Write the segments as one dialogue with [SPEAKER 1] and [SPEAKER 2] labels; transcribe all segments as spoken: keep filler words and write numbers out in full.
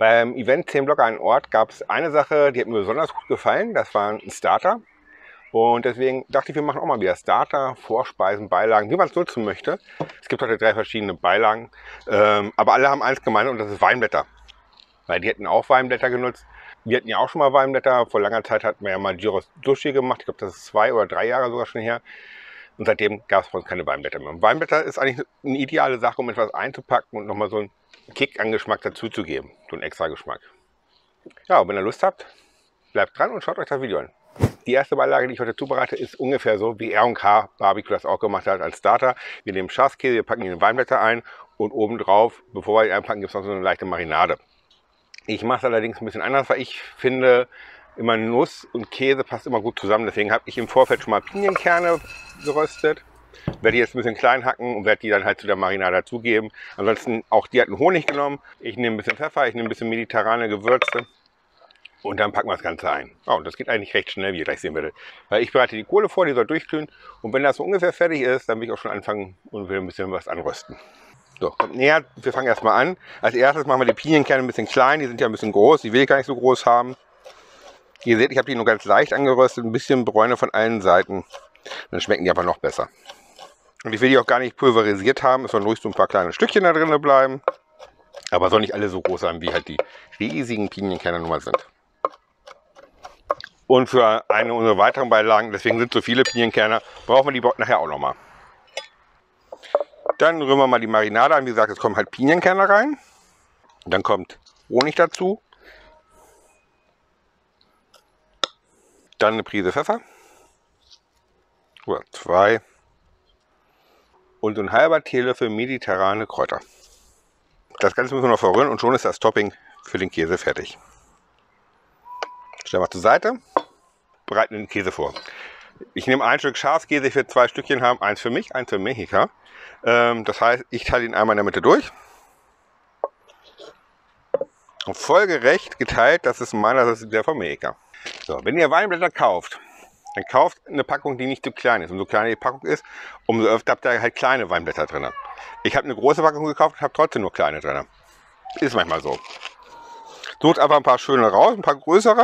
[SPEAKER 1] Beim Event zehn Blogger an Ort gab es eine Sache, die hat mir besonders gut gefallen. Das war ein Starter. Und deswegen dachte ich, wir machen auch mal wieder Starter, Vorspeisen, Beilagen, wie man es nutzen möchte. Es gibt heute drei verschiedene Beilagen, ähm, aber alle haben eins gemeint und das ist Weinblätter. Weil die hätten auch Weinblätter genutzt. Wir hatten ja auch schon mal Weinblätter. Vor langer Zeit hatten wir ja mal Gyros Sushi gemacht. Ich glaube, das ist zwei oder drei Jahre sogar schon her. Und seitdem gab es bei uns keine Weinblätter mehr. Und Weinblätter ist eigentlich eine ideale Sache, um etwas einzupacken und nochmal so einen Kick an Geschmack dazu zu geben. So einen extra Geschmack. Ja, und wenn ihr Lust habt, bleibt dran und schaut euch das Video an. Die erste Beilage, die ich heute zubereite, ist ungefähr so, wie R und K Barbecue das auch gemacht hat als Starter. Wir nehmen Schafskäse, wir packen ihn in Weinblätter ein und obendrauf, bevor wir ihn einpacken, gibt es noch so eine leichte Marinade. Ich mache es allerdings ein bisschen anders, weil ich finde, immer Nuss und Käse passt immer gut zusammen. Deswegen habe ich im Vorfeld schon mal Pinienkerne geröstet. Werde die jetzt ein bisschen klein hacken und werde die dann halt zu der Marinade dazugeben. Ansonsten auch die hatten Honig genommen. Ich nehme ein bisschen Pfeffer, ich nehme ein bisschen mediterrane Gewürze. Und dann packen wir das Ganze ein. Oh, und das geht eigentlich recht schnell, wie ihr gleich sehen werdet. Weil ich bereite die Kohle vor, die soll durchglühen. Und wenn das so ungefähr fertig ist, dann will ich auch schon anfangen und will ein bisschen was anrösten. So, kommt näher. Wir fangen erstmal an. Als erstes machen wir die Pinienkerne ein bisschen klein. Die sind ja ein bisschen groß. Die will ich gar nicht so groß haben. Ihr seht, ich habe die nur ganz leicht angeröstet. Ein bisschen Bräune von allen Seiten. Dann schmecken die aber noch besser. Und ich will die auch gar nicht pulverisiert haben. Es sollen ruhig so ein paar kleine Stückchen da drin bleiben. Aber soll nicht alle so groß sein, wie halt die riesigen Pinienkerne nun mal sind. Und für eine unserer weiteren Beilagen, deswegen sind so viele Pinienkerne, brauchen wir die nachher auch nochmal. Dann rühren wir mal die Marinade an. Wie gesagt, es kommen halt Pinienkerne rein. Dann kommt Honig dazu. Dann eine Prise Pfeffer. Oder zwei. Und so ein halber Teelöffel mediterrane Kräuter. Das Ganze müssen wir noch verrühren und schon ist das Topping für den Käse fertig. Stellen wir zur Seite. Bereiten den Käse vor. Ich nehme ein Stück Schafskäse, ich will zwei Stückchen haben. Eins für mich, eins für Mehika. Ähm, das heißt, ich teile ihn einmal in der Mitte durch. Und folgerecht geteilt, das ist meiner, das ist der von Mehika. So, wenn ihr Weinblätter kauft, dann kauft eine Packung, die nicht zu klein ist. Umso kleiner die Packung ist, umso öfter habt ihr halt kleine Weinblätter drin. Ich habe eine große Packung gekauft und habe trotzdem nur kleine drin. Ist manchmal so. Sucht einfach ein paar schöne raus, ein paar größere.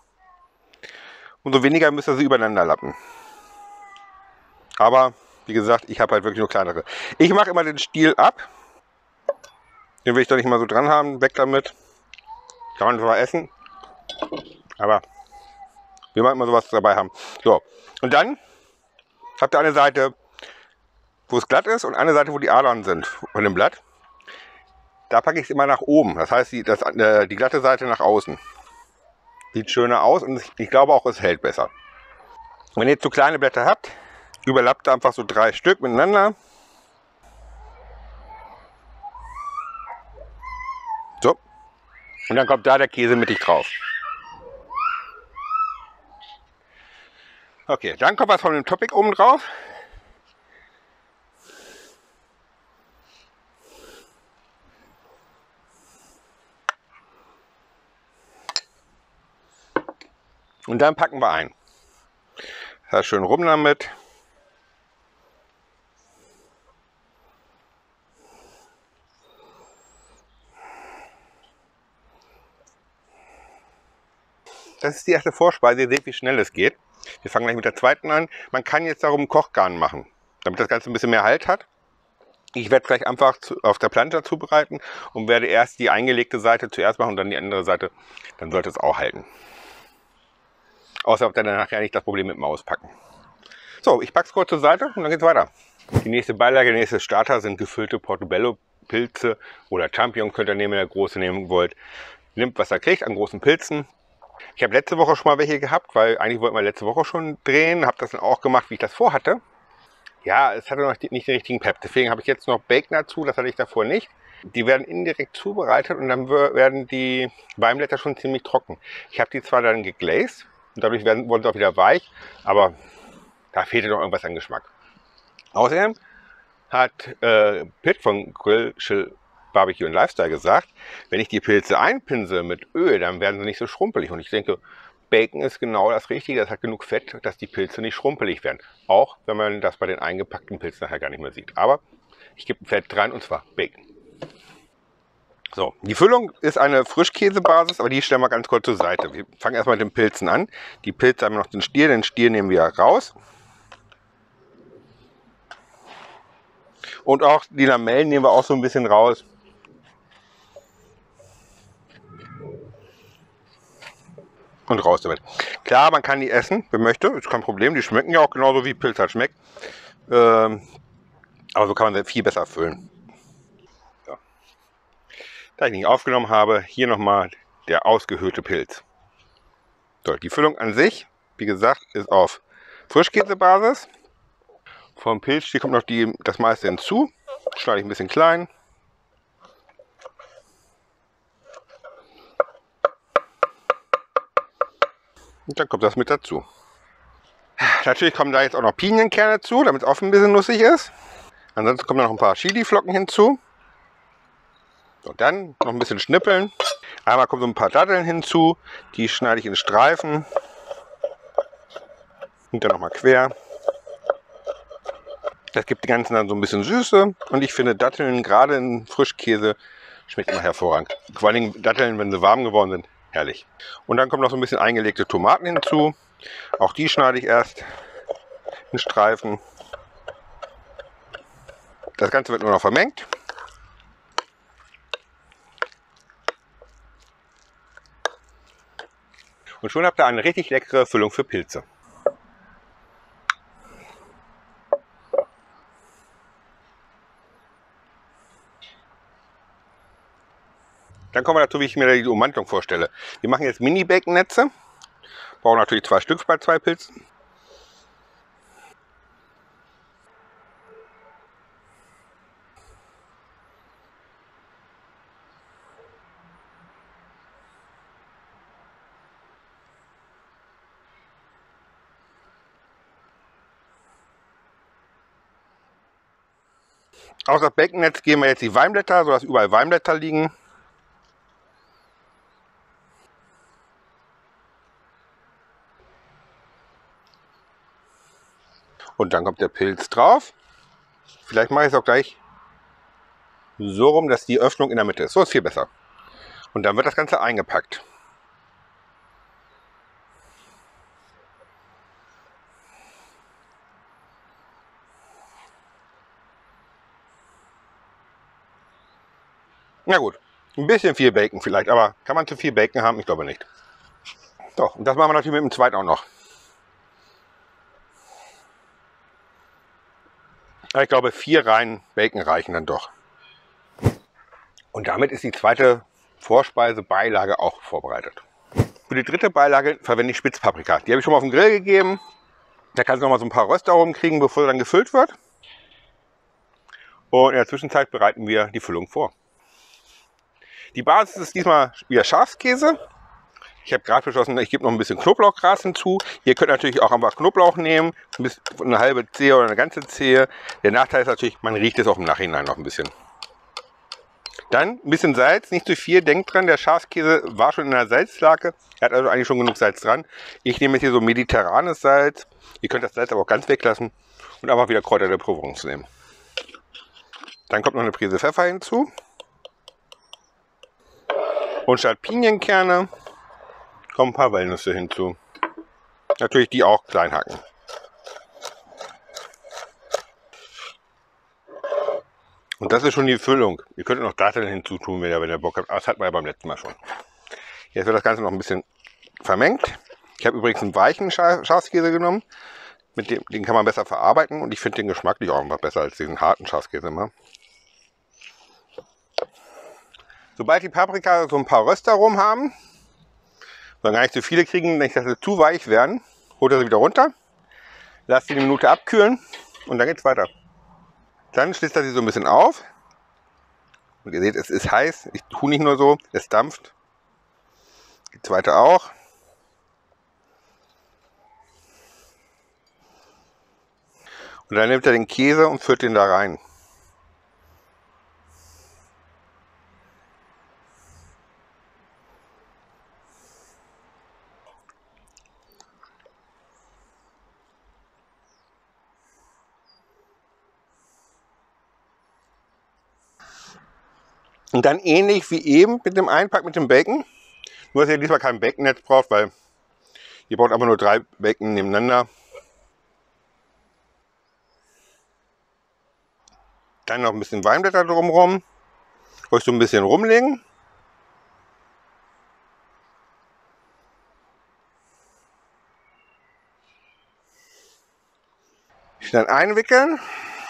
[SPEAKER 1] Umso weniger müsst ihr sie übereinander lappen. Aber, wie gesagt, ich habe halt wirklich nur kleinere. Ich mache immer den Stiel ab. Den will ich doch nicht mal so dran haben. Weg damit. Kann man zwar essen. Aber wir wollen immer sowas dabei haben. So, und dann habt ihr eine Seite, wo es glatt ist und eine Seite, wo die Adern sind von dem Blatt. Da packe ich es immer nach oben. Das heißt, die, das, äh, die glatte Seite nach außen. Sieht schöner aus und ich glaube auch, es hält besser. Wenn ihr zu kleine Blätter habt, überlappt einfach so drei Stück miteinander. So. Und dann kommt da der Käse mittig drauf. Okay, dann kommt was von dem Topping oben drauf. Und dann packen wir ein. Das heißt, schön rum damit. Das ist die erste Vorspeise. Ihr seht, wie schnell es geht. Wir fangen gleich mit der zweiten an. Man kann jetzt darum Kochgarn machen, damit das Ganze ein bisschen mehr Halt hat. Ich werde gleich einfach auf der Plancha zubereiten und werde erst die eingelegte Seite zuerst machen und dann die andere Seite. Dann sollte es auch halten. Außer ob dann nachher nicht das Problem mit dem Auspacken. So, ich packe es kurz zur Seite und dann geht es weiter. Die nächste Beilage, der nächste Starter sind gefüllte Portobello-Pilze oder Champignon könnt ihr nehmen, wenn ihr große nehmen wollt. Nehmt, was ihr kriegt an großen Pilzen. Ich habe letzte Woche schon mal welche gehabt, weil eigentlich wollten wir letzte Woche schon drehen. Habe das dann auch gemacht, wie ich das vorhatte. Ja, es hatte noch nicht den richtigen Pep. Deswegen habe ich jetzt noch Bacon dazu, das hatte ich davor nicht. Die werden indirekt zubereitet und dann werden die Weinblätter schon ziemlich trocken. Ich habe die zwar dann geglazed und dadurch werden, wurden sie auch wieder weich, aber da fehlte noch irgendwas an Geschmack. Außerdem hat äh, Pitt von Grill, Chill, Barbecue und Lifestyle gesagt, wenn ich die Pilze einpinsel mit Öl, dann werden sie nicht so schrumpelig. Und ich denke, Bacon ist genau das Richtige. Das hat genug Fett, dass die Pilze nicht schrumpelig werden. Auch wenn man das bei den eingepackten Pilzen nachher gar nicht mehr sieht. Aber ich gebe Fett dran und zwar Bacon. So, die Füllung ist eine Frischkäsebasis, aber die stellen wir ganz kurz zur Seite. Wir fangen erstmal mit den Pilzen an. Die Pilze haben noch den Stiel, den Stiel nehmen wir raus. Und auch die Lamellen nehmen wir auch so ein bisschen raus. Und raus damit. Klar, man kann die essen, wer möchte, ist kein Problem. Die schmecken ja auch genauso wie Pilz halt schmeckt. Ähm, aber so kann man sie viel besser füllen. So. Da ich nicht aufgenommen habe, hier nochmal der ausgehöhlte Pilz. So, die Füllung an sich, wie gesagt, ist auf Frischkäsebasis. Vom Pilz hier kommt noch die, das meiste hinzu. Schneide ich ein bisschen klein. Und dann kommt das mit dazu. Natürlich kommen da jetzt auch noch Pinienkerne zu, damit es auch ein bisschen nussig ist. Ansonsten kommen noch ein paar Chiliflocken hinzu. Und dann noch ein bisschen schnippeln. Einmal kommen so ein paar Datteln hinzu. Die schneide ich in Streifen. Und dann nochmal quer. Das gibt dem Ganzen dann so ein bisschen Süße. Und ich finde Datteln, gerade in Frischkäse, schmeckt immer hervorragend. Vor allen Dingen Datteln, wenn sie warm geworden sind, herrlich. Und dann kommen noch so ein bisschen eingelegte Tomaten hinzu. Auch die schneide ich erst in Streifen. Das Ganze wird nur noch vermengt. Und schon habt ihr eine richtig leckere Füllung für Pilze. Dann kommen wir dazu, wie ich mir die Ummantelung vorstelle. Wir machen jetzt Mini-Bacon-Netze. Brauchen natürlich zwei Stück bei zwei Pilzen. Aus das Bacon-Netz geben wir jetzt die Weinblätter, sodass überall Weinblätter liegen. Und dann kommt der Pilz drauf. Vielleicht mache ich es auch gleich so rum, dass die Öffnung in der Mitte ist. So ist viel besser. Und dann wird das Ganze eingepackt. Na gut, ein bisschen viel Bacon vielleicht, aber kann man zu viel Bacon haben? Ich glaube nicht. So, und das machen wir natürlich mit dem zweiten auch noch. Ich glaube, vier Reihen Bacon reichen dann doch. Und damit ist die zweite Vorspeise, Beilage auch vorbereitet. Für die dritte Beilage verwende ich Spitzpaprika. Die habe ich schon mal auf den Grill gegeben. Da kannst du noch mal so ein paar Röster rumkriegen, bevor sie dann gefüllt wird. Und in der Zwischenzeit bereiten wir die Füllung vor. Die Basis ist diesmal wieder Schafskäse. Ich habe gerade beschlossen, ich gebe noch ein bisschen Knoblauchgras hinzu. Ihr könnt natürlich auch einfach Knoblauch nehmen, eine halbe Zehe oder eine ganze Zehe. Der Nachteil ist natürlich, man riecht es auch im Nachhinein noch ein bisschen. Dann ein bisschen Salz, nicht zu viel. Denkt dran, der Schafskäse war schon in der Salzlake. Er hat also eigentlich schon genug Salz dran. Ich nehme jetzt hier so mediterranes Salz. Ihr könnt das Salz aber auch ganz weglassen und einfach wieder Kräuter der Provence nehmen. Dann kommt noch eine Prise Pfeffer hinzu. Und statt Pinienkerne kommen ein paar Walnüsse hinzu. Natürlich die auch klein hacken. Und das ist schon die Füllung. Ihr könnt noch Datteln hinzutun, wenn ihr, wenn ihr Bock habt. Das hatten wir ja beim letzten Mal schon. Jetzt wird das Ganze noch ein bisschen vermengt. Ich habe übrigens einen weichen Schafskäse genommen. Mit dem, den kann man besser verarbeiten und ich finde den geschmacklich auch einfach besser als diesen harten Schafskäse immer. Sobald die Paprika so ein paar Röster rum haben, sollen gar nicht zu viele kriegen, nicht, dass sie zu weich werden, holt er sie wieder runter, lasst sie eine Minute abkühlen und dann geht es weiter. Dann schlitzt er sie so ein bisschen auf. Und ihr seht, es ist heiß. Ich tue nicht nur so, es dampft. Die zweite auch. Und dann nimmt er den Käse und führt den da rein. Und dann ähnlich wie eben mit dem Einpack mit dem Bacon. Nur, dass ihr diesmal kein Baconnetz braucht, weil ihr braucht einfach nur drei Bacon nebeneinander. Dann noch ein bisschen Weinblätter drumherum. Euch so ein bisschen rumlegen. Dann einwickeln.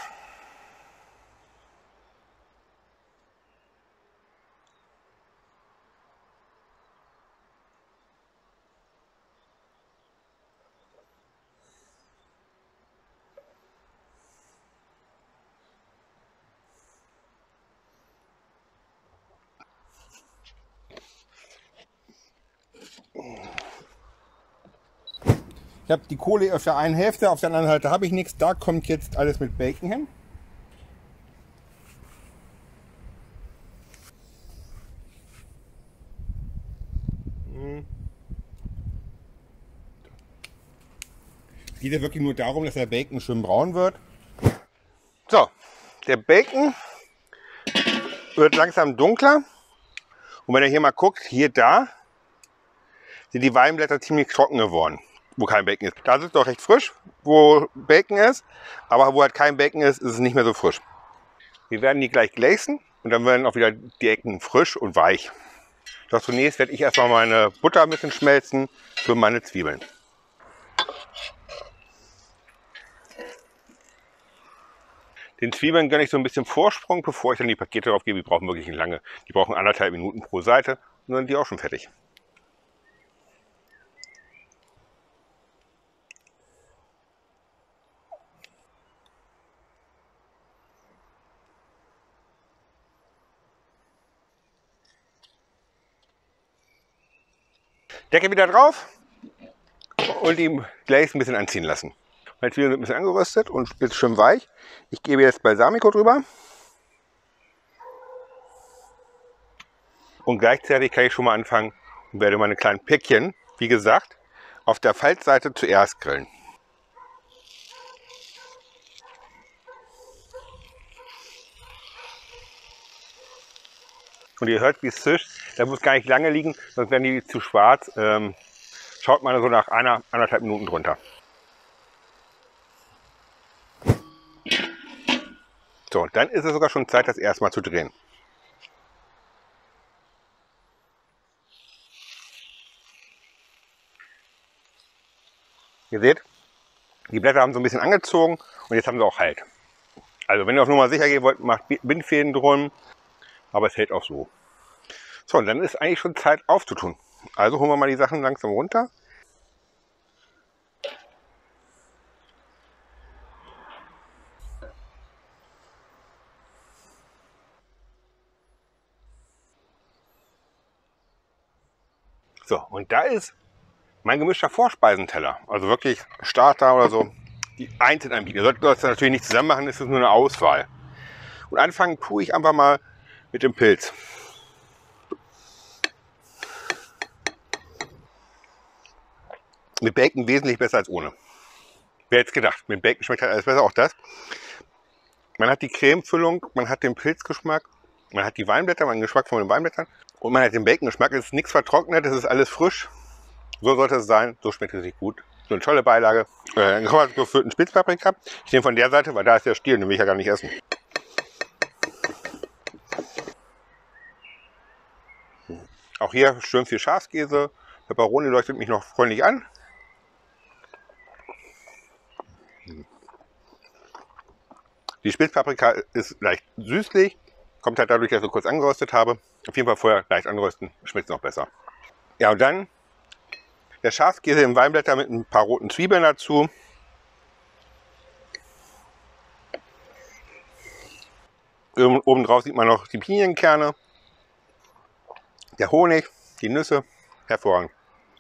[SPEAKER 1] Ich habe die Kohle auf der einen Hälfte, auf der anderen Seite habe ich nichts. Da kommt jetzt alles mit Bacon hin. Es geht ja wirklich nur darum, dass der Bacon schön braun wird. So, der Bacon wird langsam dunkler. Und wenn ihr hier mal guckt, hier da, sind die Weinblätter ziemlich trocken geworden, wo kein Bacon ist. Da ist es doch recht frisch, wo Bacon ist, aber wo halt kein Bacon ist, ist es nicht mehr so frisch. Wir werden die gleich gläsen und dann werden auch wieder die Ecken frisch und weich. Doch zunächst werde ich erstmal meine Butter ein bisschen schmelzen für meine Zwiebeln. Den Zwiebeln gönne ich so ein bisschen Vorsprung, bevor ich dann die Pakete drauf gebe. Die brauchen wirklich nicht lange. Die brauchen anderthalb Minuten pro Seite und dann sind die auch schon fertig. Decke wieder drauf und die Glaze ein bisschen anziehen lassen. Meine Zwiebeln sind ein bisschen angeröstet und jetzt schön weich. Ich gebe jetzt Balsamico drüber. Und gleichzeitig kann ich schon mal anfangen und werde meine kleinen Päckchen, wie gesagt, auf der Faltseite zuerst grillen. Und ihr hört, wie es zischt. Da muss gar nicht lange liegen, sonst werden die zu schwarz. Ähm, schaut mal so nach einer, anderthalb Minuten drunter. So, dann ist es sogar schon Zeit, das erstmal zu drehen. Ihr seht, die Blätter haben so ein bisschen angezogen und jetzt haben sie auch Halt. Also wenn ihr auf Nummer sicher gehen wollt, macht Bindfäden drum, aber es hält auch so. So, und dann ist eigentlich schon Zeit aufzutun. Also holen wir mal die Sachen langsam runter. So, und da ist mein gemischter Vorspeisenteller. Also wirklich Starter oder so, die einzeln anbieten. Ihr solltet das natürlich nicht zusammen machen, es ist nur eine Auswahl. Und anfangen tue ich einfach mal mit dem Pilz. Mit Bacon wesentlich besser als ohne. Wer hätte es gedacht, mit Bacon schmeckt halt alles besser, auch das. Man hat die Cremefüllung, man hat den Pilzgeschmack, man hat die Weinblätter, man hat den Geschmack von den Weinblättern und man hat den Bacon-Geschmack. Es ist nichts vertrocknet, es ist alles frisch. So sollte es sein, so schmeckt es sich gut. So eine tolle Beilage. Äh, dann kommen wir zur gefüllten Spitzpaprika. Ich nehme von der Seite, weil da ist der Stiel, den will ich ja gar nicht essen. Auch hier schön viel Schafskäse. Peperoni leuchtet mich noch freundlich an. Die Spitzpaprika ist leicht süßlich. Kommt halt dadurch, dass ich so kurz angeröstet habe. Auf jeden Fall vorher leicht anrösten, schmeckt es noch besser. Ja, und dann der Schafskäse im Weinblätter mit ein paar roten Zwiebeln dazu. Oben drauf sieht man noch die Pinienkerne, der Honig, die Nüsse. Hervorragend.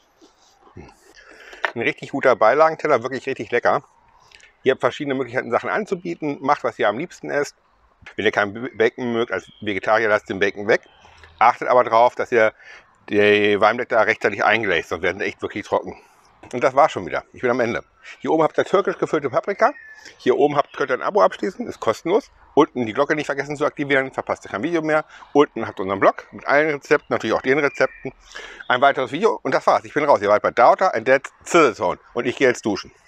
[SPEAKER 1] Ein richtig guter Beilagenteller, wirklich richtig lecker. Ihr habt verschiedene Möglichkeiten, Sachen anzubieten. Macht, was ihr am liebsten esst. Wenn ihr keinen Bacon mögt, als Vegetarier lasst den Bacon weg. Achtet aber darauf, dass ihr die Weinblätter rechtzeitig eingelegt, sonst werden sie echt wirklich trocken. Und das war schon wieder. Ich bin am Ende. Hier oben habt ihr türkisch gefüllte Paprika. Hier oben habt, könnt ihr ein Abo abschließen, ist kostenlos. Unten die Glocke nicht vergessen zu aktivieren, verpasst ihr kein Video mehr. Unten habt ihr unseren Blog mit allen Rezepten, natürlich auch den Rezepten. Ein weiteres Video und das war's. Ich bin raus. Ihr wart bei Daughter and Dad's Sizzle Zone und ich gehe jetzt duschen.